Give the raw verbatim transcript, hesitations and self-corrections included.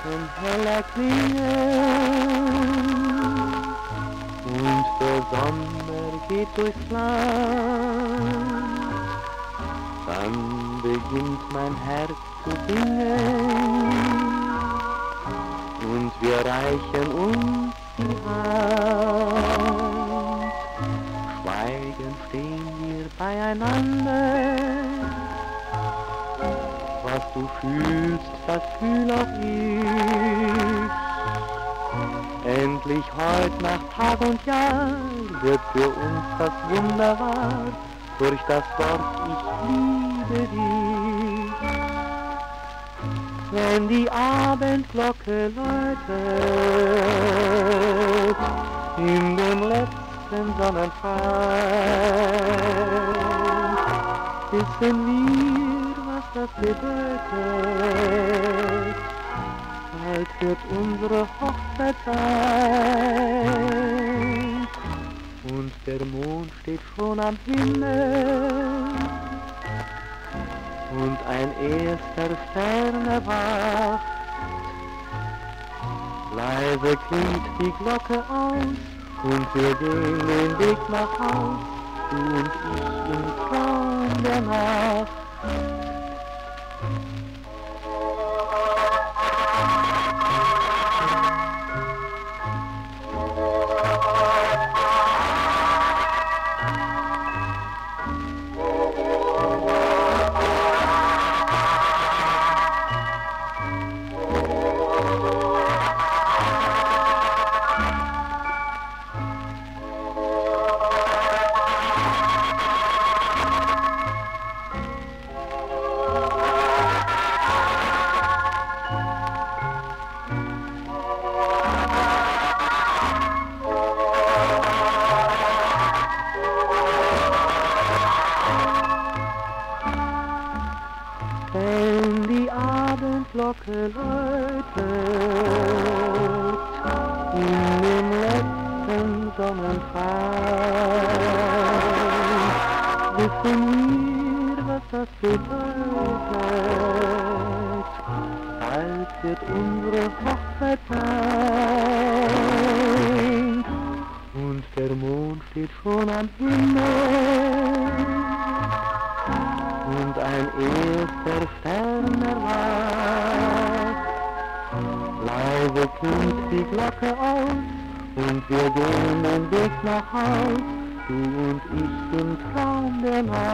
Glocken heller klingen und der Sommer geht durchs Land. Dann beginnt mein Herz zu singen und wir reichen uns die Hand. Schweigend stehen wir beieinander. Was du fühlst, das fühl auch ich. Endlich heut nach Tag und Jahr wird für uns das Wunder wahr, durch das Wort ich liebe dich. Wenn die Abendglocke läutet, in dem letzten Sonnenschein, wissen wir, was das bedeutet. Bald wird unsere Hochzeit sein und der Mond steht schon am Himmel und ein erster Stern erwacht. Leise klingt die Glocke aus und wir gehen den Weg nach Haus, du und ich im Traum der Nacht. Wenn die Abendglocke läutet, in dem letzten Sonnenschein, wissen wir, was das bedeutet. Bald wird unsere Hochzeit sein und der Mond steht schon am Himmel und ein erster Stern erwacht. Leise klingt die Glocke aus und wir gehen den Weg nach Haus, du und ich im Traum der Nacht.